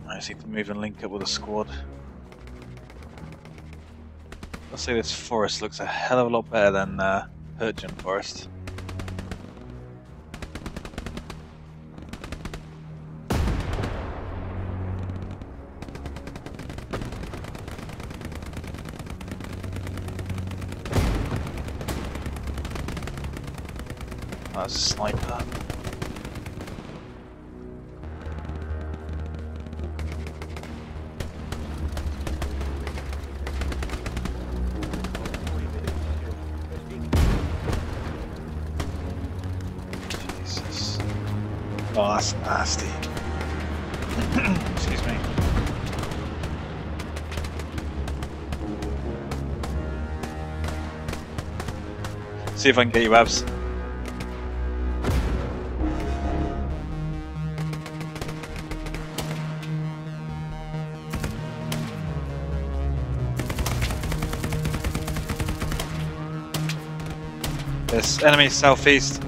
I just need to move and link up with a squad. I'll say this forest looks a hell of a lot better than Hergen Forest. That's a sniper. Jesus. Oh, that's nasty. Excuse me. See if I can get you abs. There's enemies southeast.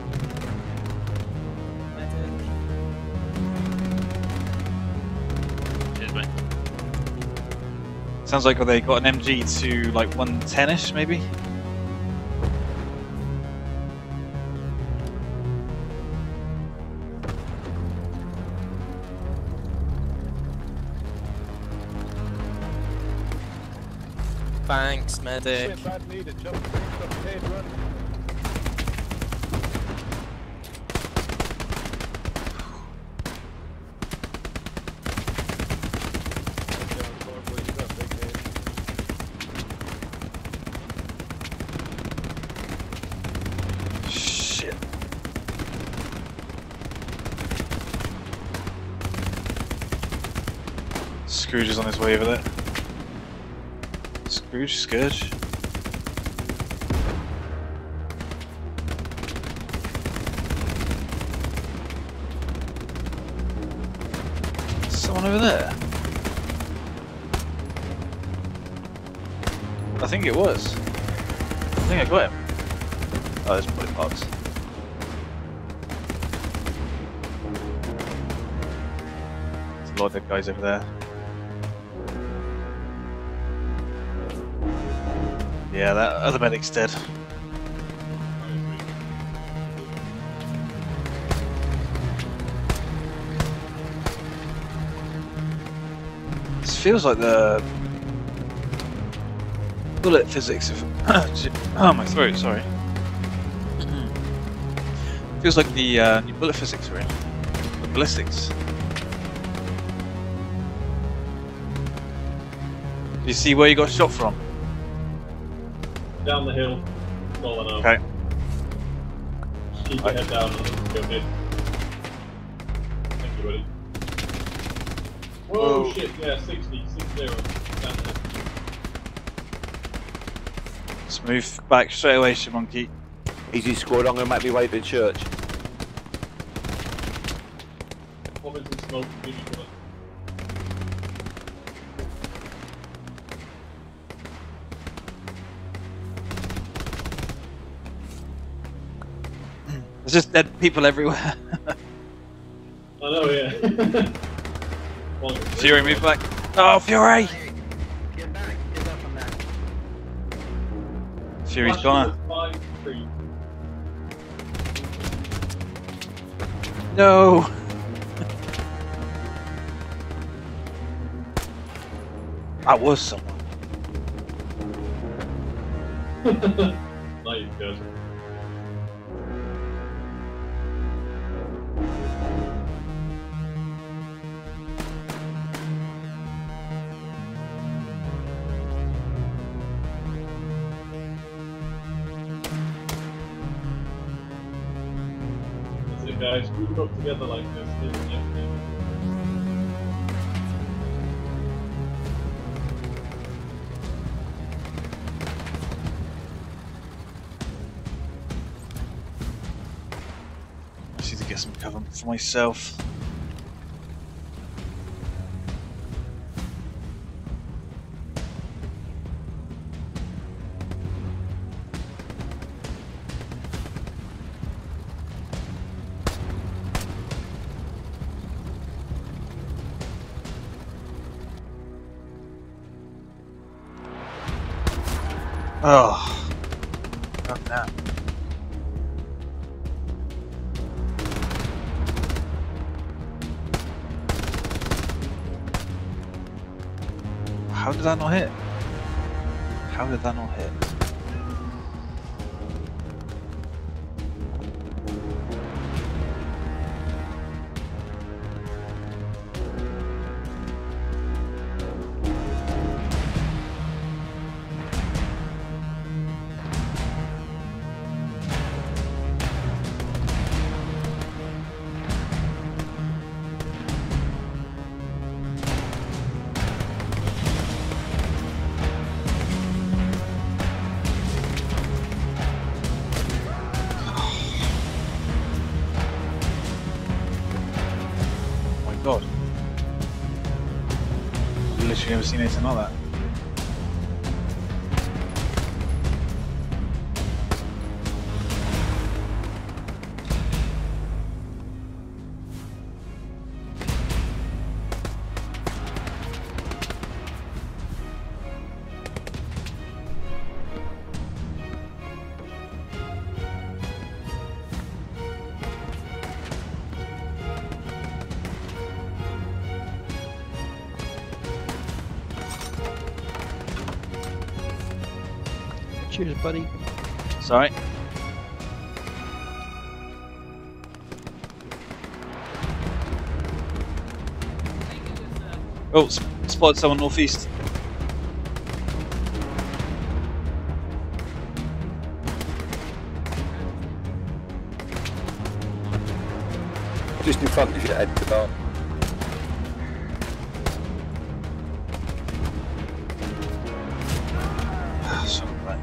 Cheers, mate. Sounds like they got an MG to like 110ish maybe. Thanks, medic. Shit. Scrooge is on his way over there. Scrooge, Scourge. Someone over there? I think it was. I think I got him. Oh, there's probably parts. There's a lot of dead guys over there. Yeah, that other medic's dead. This feels like the bullet physics of oh, my throat, sorry. Feels like the new bullet physics are in. The ballistics. Do you see where you got shot from? Down the hill. That's all I know. Okay. Just keep your head down and go mid. Thank you, buddy. Whoa, shit, yeah, 60, 60. Down there. Let's move back straight away, Shamonkey. Easy squad, I'm going to make my way to the church. Pop in some smoke, give me cover. There's just dead people everywhere. I know, yeah. Fury, move back. Oh, Fury! Get back from that. Fury's gone. No! That was someone. Now you go. Guys, group up together like this. I need to get some cover for myself. Oh. God damn. How did that not hit? How did that not hit? God. I've literally never seen anything like that. Cheers, buddy. Sorry. Oh, spotted someone northeast. Just in front of you, head to bar. Something back.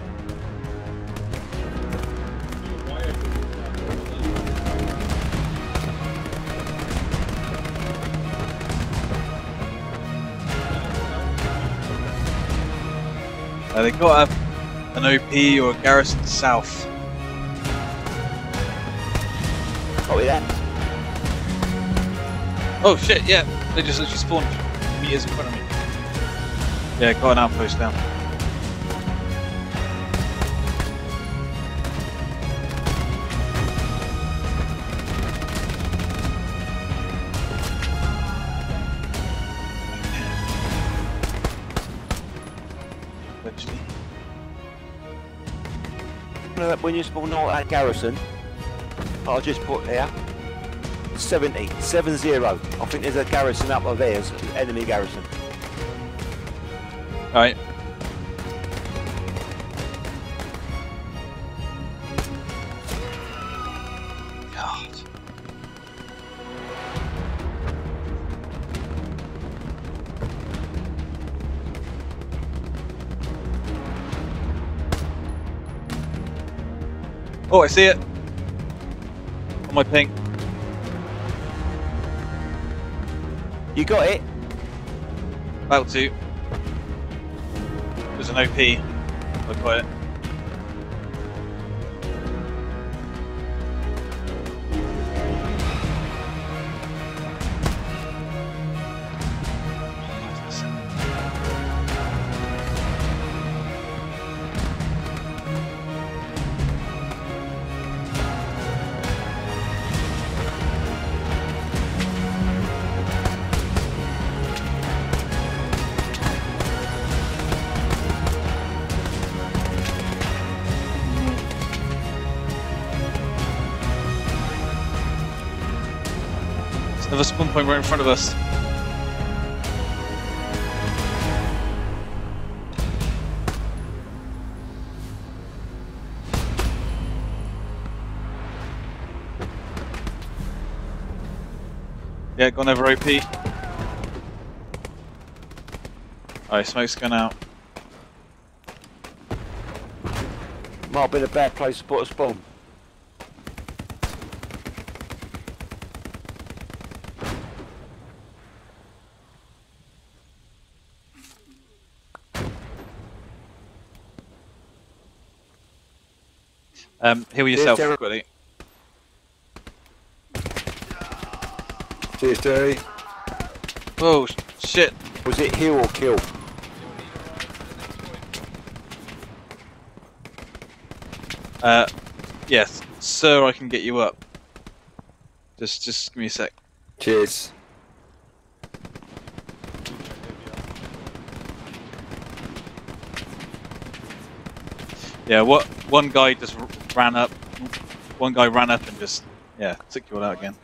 They got an OP or a garrison south. Oh yeah. Oh shit, yeah, they just literally spawned meters in front of me. Yeah, got an outpost down. Eventually. When you spawn out at garrison, I'll just put there 70. I think there's a garrison up there, there's an enemy garrison. Alright. God. Oh, I see it. On my ping. You got it? About to. There's an OP. I got it. Another spawn point right in front of us. Yeah, gone over OP. Alright, smoke's gone out. Might have been a bad place to put a spawn. Heal yourself Terry. quickly. Cheers, Terry. Oh shit! Was it heal or kill? Yes, sir, I can get you up. Just give me a sec. Cheers. Yeah, one guy just ran up. One guy ran up and just, yeah, took you all out again.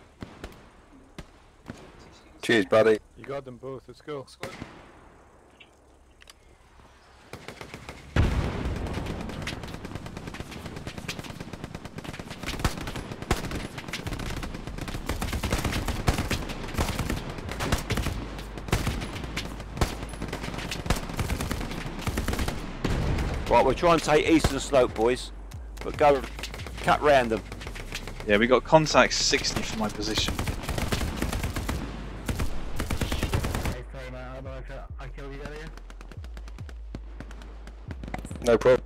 Cheers, buddy. You got them both, let's go. Right, we're trying to take eastern slope, boys. But go cut round them. Yeah, we got contact 60 for my position. No problem.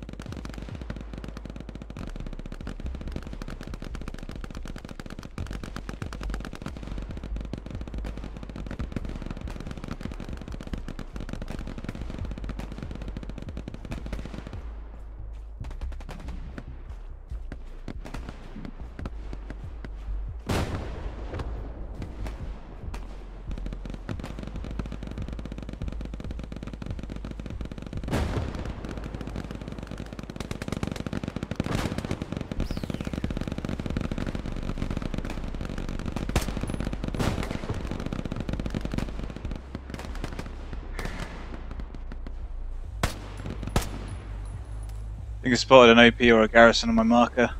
I think I spotted an OP or a garrison on my marker.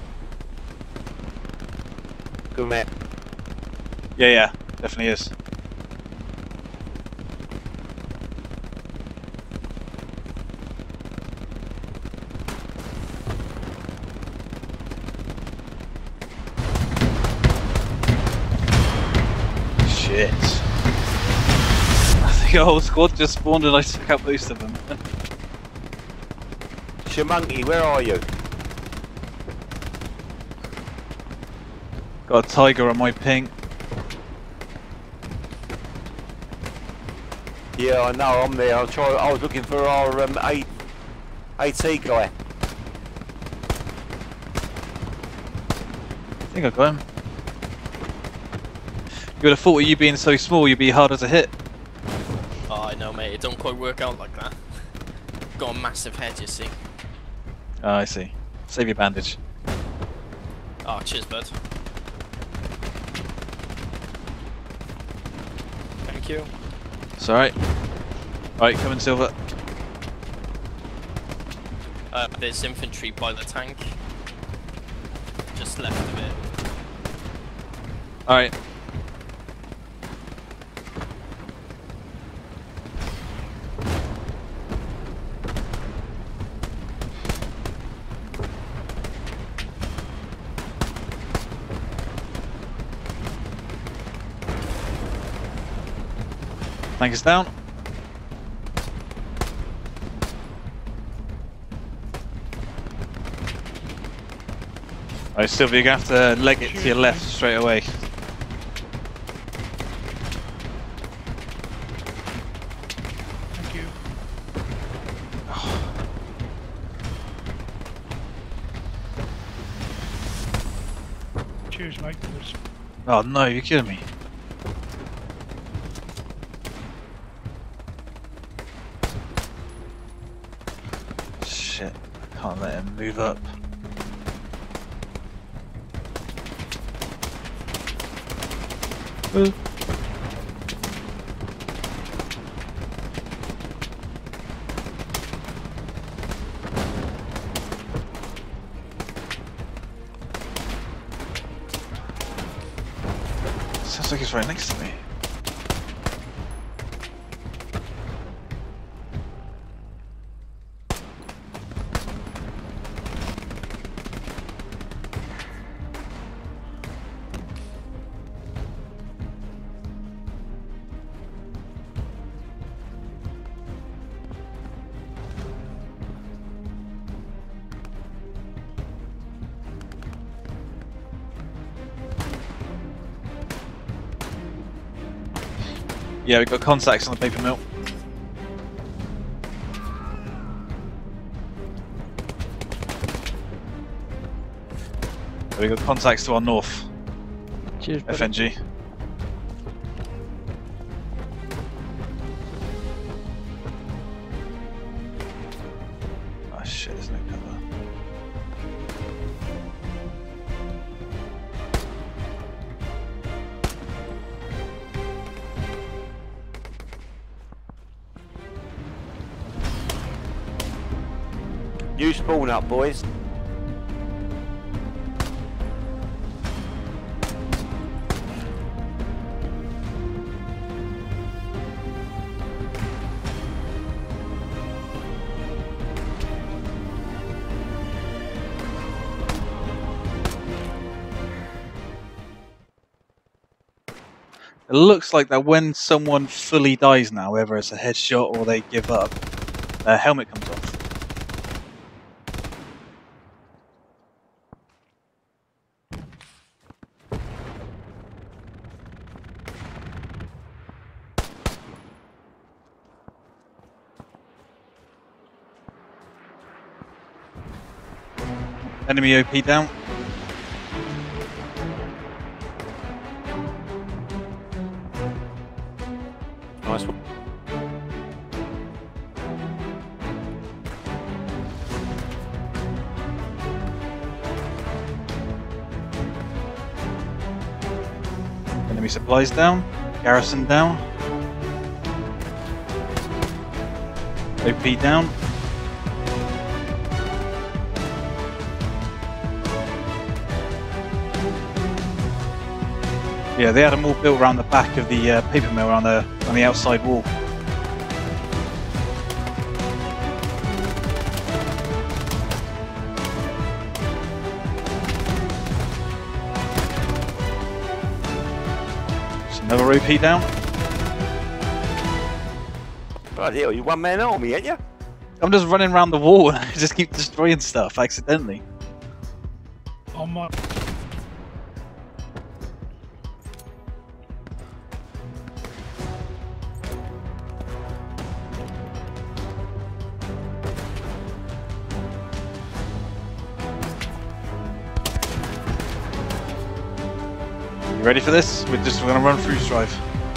Good man. Yeah, definitely is. Shit. I think a whole squad just spawned and I took out most of them. Shamonkey, where are you? Got a tiger on my ping. Yeah, I know, I'm there. I was looking for our AT guy. I think I got him. You would have thought with you being so small you'd be harder to hit. Oh, I know, mate. It don't quite work out like that. Got a massive head, you see. Oh, I see. Save your bandage. Oh, cheers, bud. Thank you. It's alright. Alright, come in, Silver. There's infantry by the tank. Just left of it. Alright. Tank is down. Alright, Sylvia, you're going to have to leg it to your left straight away. Thank you. Cheers, mate. Oh no, you're kidding me. Shit, I can't let him move up. Sounds like he's right next to me. Yeah, we've got contacts on the paper mill. We got contacts to our north. Cheers, buddy. FNG. Oh shit, there's no cover. New spawn up, boys. It looks like that when someone fully dies now, whether it's a headshot or they give up, their helmet comes off. Enemy OP down. Nice one. Enemy supplies down. Garrison down. OP down. Yeah, they had them all built around the back of the paper mill on the outside wall. Just another OP down. Bloody hell, you one-man army, ain't you? I'm just running around the wall and I just keep destroying stuff accidentally. On my. You ready for this? We're gonna run through strive.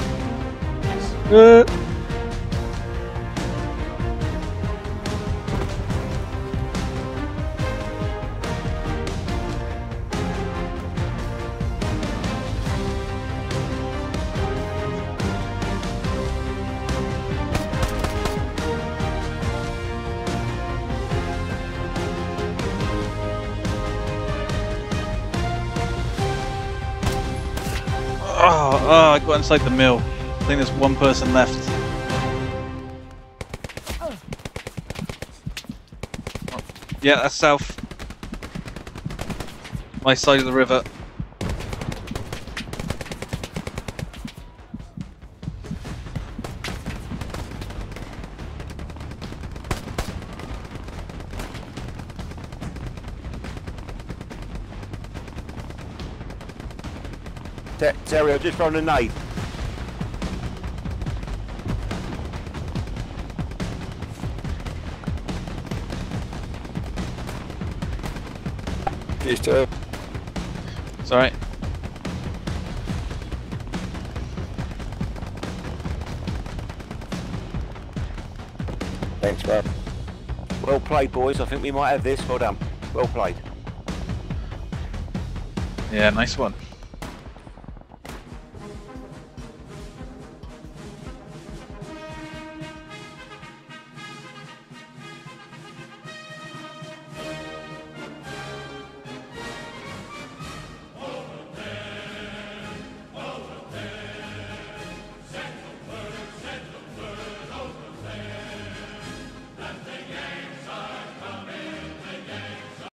Oh, I got inside the mill. I think there's one person left. Yeah, that's south. My side of the river. Terry, I've just thrown a nade. Cheers, Terry. It's alright. Thanks, bro. Well played, boys. I think we might have this. Well done. Well played. Yeah, nice one.